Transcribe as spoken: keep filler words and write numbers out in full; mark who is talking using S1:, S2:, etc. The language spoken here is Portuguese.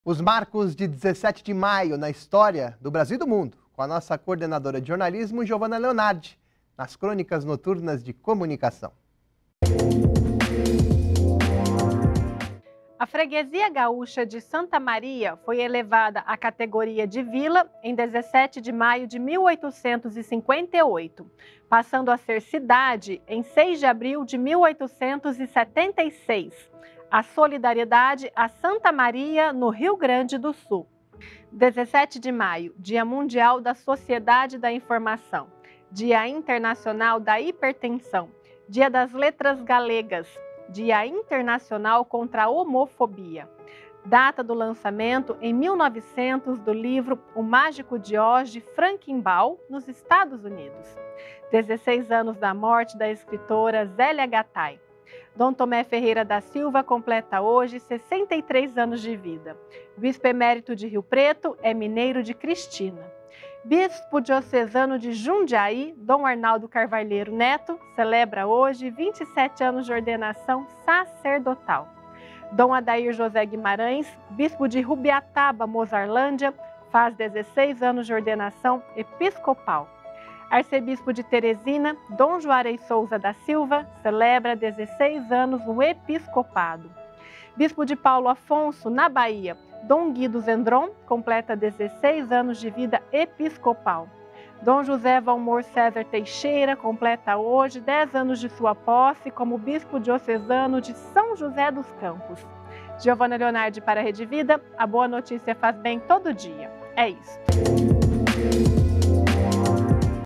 S1: Os marcos de dezessete de maio na história do Brasil e do mundo, com a nossa coordenadora de jornalismo, Giovana Leonardi, nas Crônicas Noturnas de Comunicação.
S2: A freguesia gaúcha de Santa Maria foi elevada à categoria de vila em dezessete de maio de mil oitocentos e cinquenta e oito, passando a ser cidade em seis de abril de mil oitocentos e setenta e seis. A solidariedade a Santa Maria, no Rio Grande do Sul. dezessete de maio, Dia Mundial da Sociedade da Informação, Dia Internacional da Hipertensão, Dia das Letras Galegas, Dia Internacional contra a Homofobia. Data do lançamento em mil e novecentos do livro O Mágico de Oz, de Frankenbaum, nos Estados Unidos. dezesseis anos da morte da escritora Zélia Gattai. Dom Tomé Ferreira da Silva completa hoje sessenta e três anos de vida. Bispo emérito de Rio Preto é mineiro de Cristina. Bispo diocesano de Jundiaí, Dom Arnaldo Carvalheiro Neto, celebra hoje vinte e sete anos de ordenação sacerdotal. Dom Adair José Guimarães, bispo de Rubiataba, Mozarlândia, faz dezesseis anos de ordenação episcopal. Arcebispo de Teresina, Dom Juarez Souza da Silva, celebra dezesseis anos no episcopado. Bispo de Paulo Afonso, na Bahia, Dom Guido Zendron, completa dezesseis anos de vida episcopal. Dom José Valmor César Teixeira, completa hoje dez anos de sua posse como bispo diocesano de São José dos Campos. Giovana Leonardi para a Rede Vida, a boa notícia faz bem todo dia. É isso.